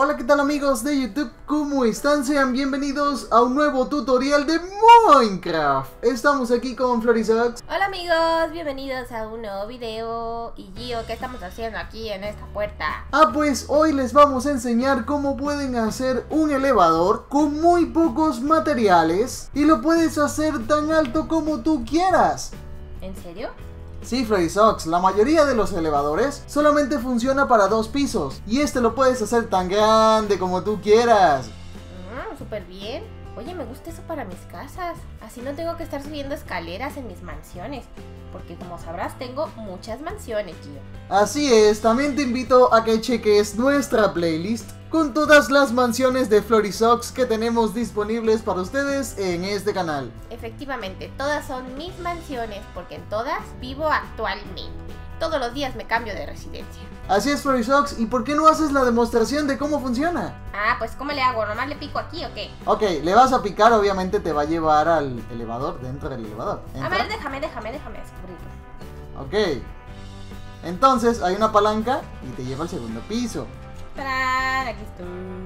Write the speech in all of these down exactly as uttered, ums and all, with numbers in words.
Hola, ¿qué tal amigos de YouTube? ¿Cómo están? Sean bienvenidos a un nuevo tutorial de Minecraft. Estamos aquí con Florisox. Hola amigos, bienvenidos a un nuevo video. Y Gio, ¿qué estamos haciendo aquí en esta puerta? Ah, pues hoy les vamos a enseñar cómo pueden hacer un elevador con muy pocos materiales y lo puedes hacer tan alto como tú quieras. ¿En serio? Sí, Florisox, la mayoría de los elevadores solamente funciona para dos pisos y este lo puedes hacer tan grande como tú quieras. Mmm, súper bien. Oye, me gusta eso para mis casas. Así no tengo que estar subiendo escaleras en mis mansiones. Porque como sabrás, tengo muchas mansiones, Gio. Así es, también te invito a que cheques nuestra playlist con todas las mansiones de Florisox que tenemos disponibles para ustedes en este canal. Efectivamente, todas son mis mansiones porque en todas vivo actualmente. Todos los días me cambio de residencia. Así es, Florisox, ¿y por qué no haces la demostración de cómo funciona? Ah, pues ¿cómo le hago? ¿Nomás le pico aquí o qué? Ok, le vas a picar, obviamente te va a llevar al elevador, dentro del elevador. ¿Entra? A ver, déjame, déjame, déjame descubrirlo. Ok. Entonces hay una palanca y te lleva al segundo piso. ¡Tarán! Aquí estoy.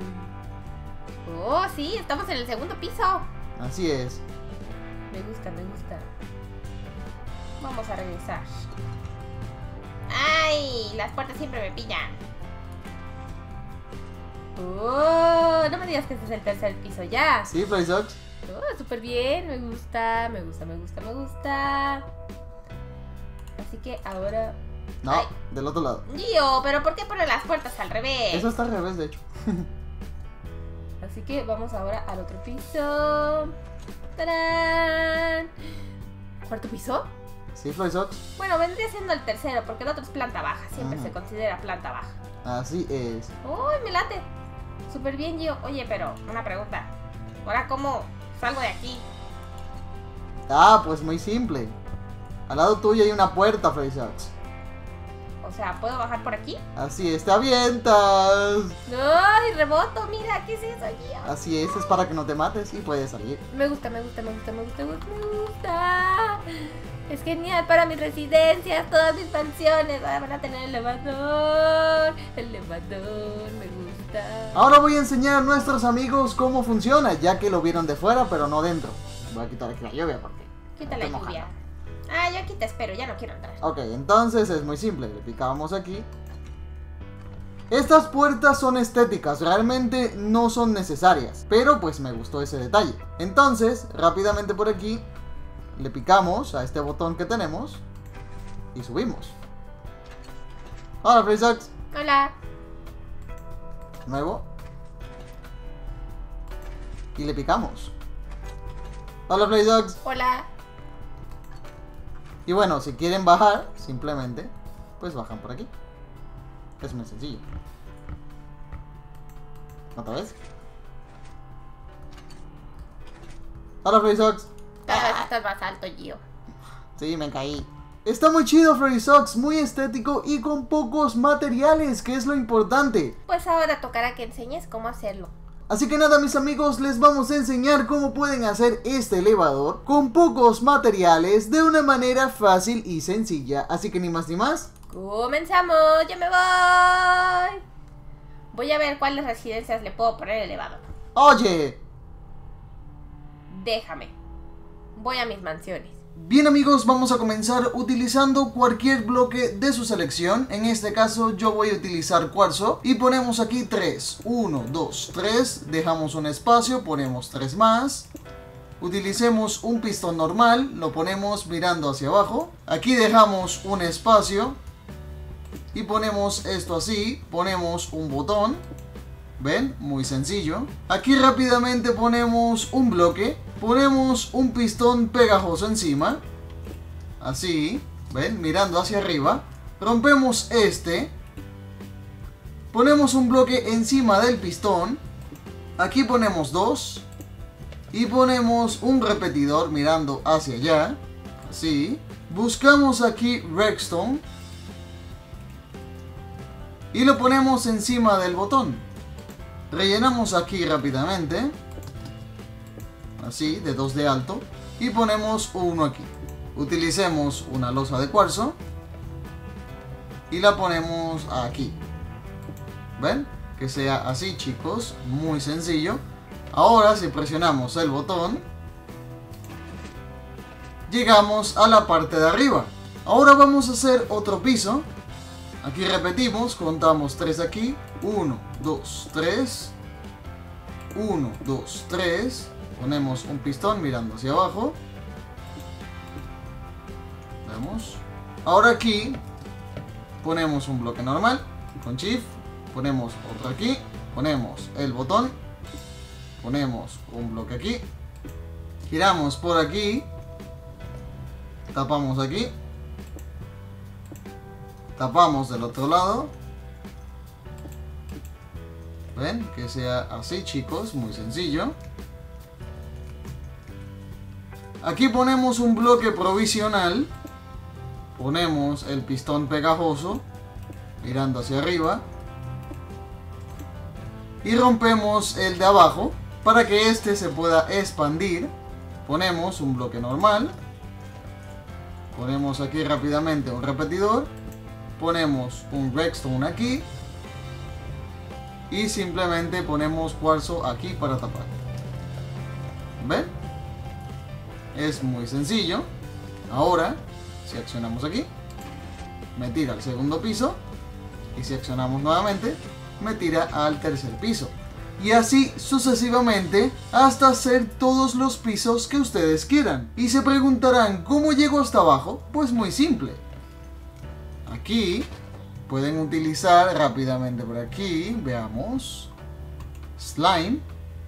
Oh, sí, estamos en el segundo piso. Así es. Me gusta, me gusta. Vamos a regresar. ¡Ay! Las puertas siempre me pillan. ¡Oh! No me digas que este es el tercer piso ya. Sí, Florisox. ¡Oh! Súper bien. Me gusta, me gusta, me gusta, me gusta. Así que ahora... No, Ay. del otro lado. Gio, ¿pero por qué pone las puertas al revés? Eso está al revés, de hecho. Así que vamos ahora al otro piso. ¡Tarán! ¿Cuarto piso? Sí, Florisox. Bueno, vendría siendo el tercero, porque el otro es planta baja. Siempre Ah. se considera planta baja. Así es. ¡Uy, me late! Súper bien, Gio. Oye, pero una pregunta. ¿Ahora cómo salgo de aquí? Ah, pues muy simple. Al lado tuyo hay una puerta, Florisox. O sea, ¿puedo bajar por aquí? Así es, te avientas. ¡Ay, reboto! Mira, ¿qué es eso, Gio? Así es, es para que no te mates y puedes salir. Me gusta, me gusta, me gusta, me gusta, me gusta, me gusta. Es genial para mis residencias, todas mis mansiones. Ahora van a tener elevador. Elevador, me gusta. Ahora voy a enseñar a nuestros amigos cómo funciona, ya que lo vieron de fuera, pero no dentro. Voy a quitar aquí la lluvia porque... Quita la estoy lluvia. mojado. Ah, yo aquí te espero, ya no quiero entrar. Ok, entonces es muy simple, le picamos aquí. Estas puertas son estéticas, realmente no son necesarias, pero pues me gustó ese detalle. Entonces, rápidamente por aquí, le picamos a este botón que tenemos y subimos. Hola, Florisox. Hola. Nuevo. Y le picamos. Hola, Florisox. Hola. Y bueno, si quieren bajar, simplemente, pues bajan por aquí. Es muy sencillo. ¿Otra vez? Hola, Florisox. Cada vez estás más alto, Gio. Sí, me caí. Está muy chido, Florisox, muy estético y con pocos materiales, que es lo importante. Pues ahora tocará que enseñes cómo hacerlo. Así que nada, mis amigos, les vamos a enseñar cómo pueden hacer este elevador con pocos materiales de una manera fácil y sencilla. Así que ni más ni más. ¡Comenzamos! ¡Ya me voy! Voy a ver cuáles residencias le puedo poner elevador. Oye. Déjame. Voy a mis mansiones. Bien amigos, vamos a comenzar utilizando cualquier bloque de su selección. En este caso yo voy a utilizar cuarzo y ponemos aquí tres. uno, dos, tres. Dejamos un espacio, ponemos tres más. Utilicemos un pistón normal, lo ponemos mirando hacia abajo. Aquí dejamos un espacio y ponemos esto así. Ponemos un botón. ¿Ven? Muy sencillo. Aquí rápidamente ponemos un bloque. Ponemos un pistón pegajoso encima. Así. ¿Ven? Mirando hacia arriba. Rompemos este. Ponemos un bloque encima del pistón. Aquí ponemos dos. Y ponemos un repetidor mirando hacia allá. Así. Buscamos aquí redstone. Y lo ponemos encima del botón. Rellenamos aquí rápidamente. Así, de dos de alto. Y ponemos uno aquí. Utilicemos una losa de cuarzo. Y la ponemos aquí. ¿Ven? que sea así, chicos, muy sencillo. Ahora si presionamos el botón, llegamos a la parte de arriba. Ahora vamos a hacer otro piso. Aquí repetimos, contamos tres aquí, uno, dos, tres, uno, dos, tres, ponemos un pistón mirando hacia abajo. Vemos. Ahora aquí ponemos un bloque normal con Shift, ponemos otro aquí, ponemos el botón, ponemos un bloque aquí, giramos por aquí, tapamos aquí, tapamos del otro lado. Ven, que sea así, chicos, muy sencillo. Aquí ponemos un bloque provisional, ponemos el pistón pegajoso mirando hacia arriba y rompemos el de abajo para que este se pueda expandir. Ponemos un bloque normal, ponemos aquí rápidamente un repetidor, ponemos un redstone aquí y simplemente ponemos cuarzo aquí para tapar. ¿Ven? Es muy sencillo. Ahora si accionamos aquí, me tira al segundo piso, y si accionamos nuevamente, me tira al tercer piso, y así sucesivamente hasta hacer todos los pisos que ustedes quieran. Y se preguntarán, ¿cómo llego hasta abajo? Pues muy simple. Aquí pueden utilizar rápidamente por aquí, veamos, slime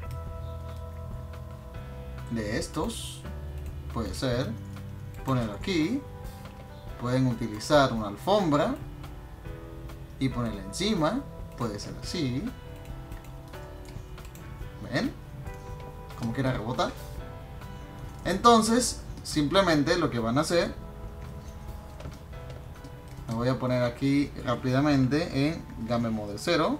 de estos, puede ser, poner aquí. Pueden utilizar una alfombra y ponerla encima, puede ser así. ¿Ven? Como quiera rebota. Entonces, simplemente lo que van a hacer, me voy a poner aquí rápidamente en Game Mode cero.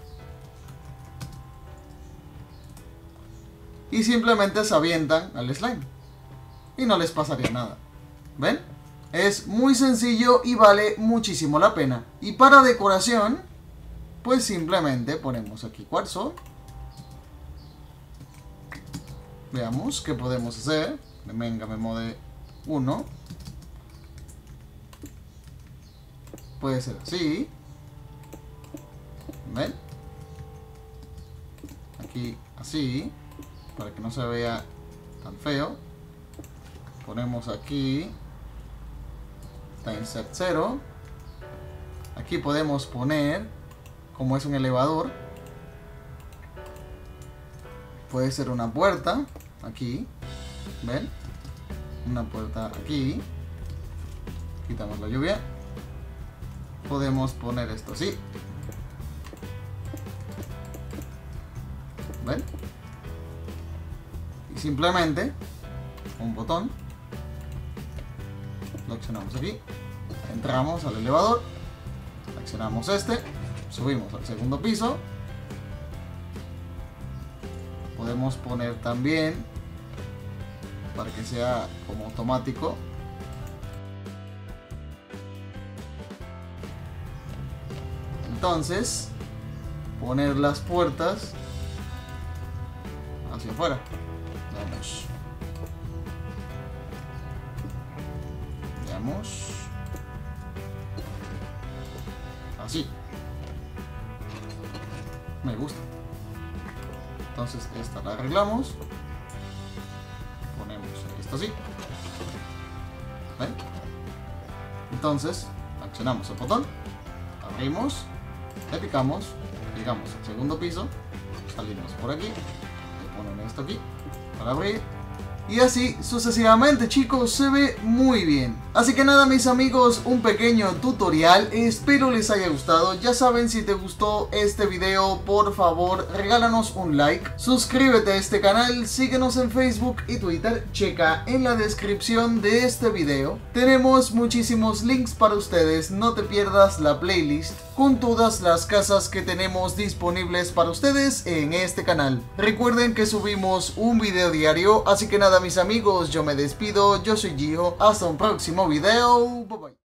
Y simplemente se avientan al slime. Y no les pasaría nada. ¿Ven? Es muy sencillo y vale muchísimo la pena. Y para decoración, pues simplemente ponemos aquí cuarzo. Veamos qué podemos hacer. Venga, me mode uno. Puede ser así. ¿Ven? Aquí así, para que no se vea tan feo. Ponemos aquí Timeset cero. Aquí podemos poner, como es un elevador, puede ser una puerta aquí. ¿Ven? Una puerta aquí. Quitamos la lluvia. Podemos poner esto así. ¿Ven? Y simplemente un botón, lo accionamos aquí, entramos al elevador, accionamos este, subimos al segundo piso. Podemos poner también, para que sea como automático, entonces poner las puertas hacia afuera. Vamos. Veamos. Así. Me gusta. Entonces esta la arreglamos. Ponemos esto así. ¿Ven? Entonces accionamos el botón, abrimos, le picamos, llegamos al segundo piso, salimos por aquí, le ponen esto aquí para abrir. Y así sucesivamente, chicos, se ve muy bien. Así que nada, mis amigos, un pequeño tutorial, espero les haya gustado. Ya saben, si te gustó este video, por favor regálanos un like, suscríbete a este canal, síguenos en Facebook y Twitter, checa en la descripción de este video. Tenemos muchísimos links para ustedes, no te pierdas la playlist con todas las casas que tenemos disponibles para ustedes en este canal. Recuerden que subimos un video diario, así que nada, mis amigos, yo me despido, yo soy Gio, hasta un próximo video, bye bye.